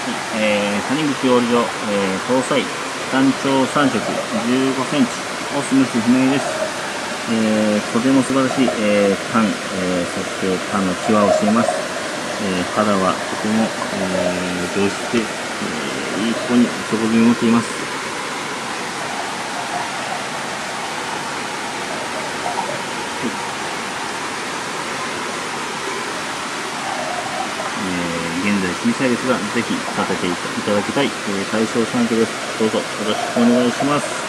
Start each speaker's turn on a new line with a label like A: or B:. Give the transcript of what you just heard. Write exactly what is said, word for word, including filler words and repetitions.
A: えー、谷口養生所、えー、搭載、単調さん色、じゅうごセンチ、オスメス不明です。えー、とても素晴らしい、えー、パン、えー、そしてパンの際をしています。えー、肌はとても、えー、上質で、えー、いい子に底気を持っています。えー、現在小さいですが、ぜひ育てていただきたい、えー、大正さんきです。どうぞよろしくお願いします。